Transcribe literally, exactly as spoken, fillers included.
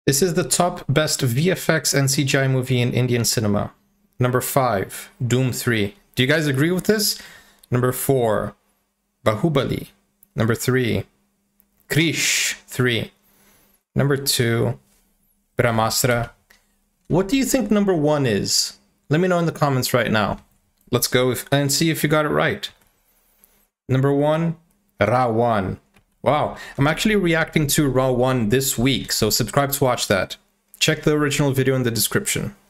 This is the top best V F X and C G I movie in Indian cinema. Number five, Doom three. Do you guys agree with this? Number four, Bahubali. Number three, Krish three. Number two, Brahmastra. What do you think number one is? Let me know in the comments right now. Let's go if, and see if you got it right. Number one, Rawan. Wow, I'm actually reacting to Rawan this week, so subscribe to watch that. Check the original video in the description.